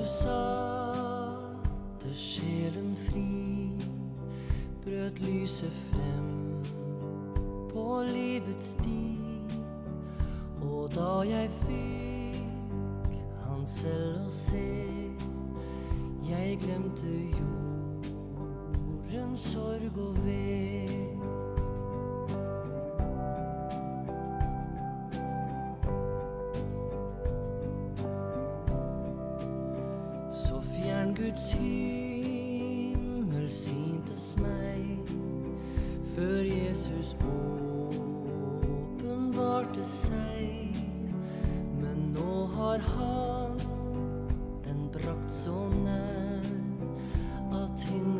satte sjelen fri, brøt lyset frem på livets sti. Og da jeg fikk han selv å se, jeg glemte jordens sorg og ved. Så fjern Guds himmel syntes meg, før Jesus åpenbarte seg. Men nå har han den brakt så nær, at himmelen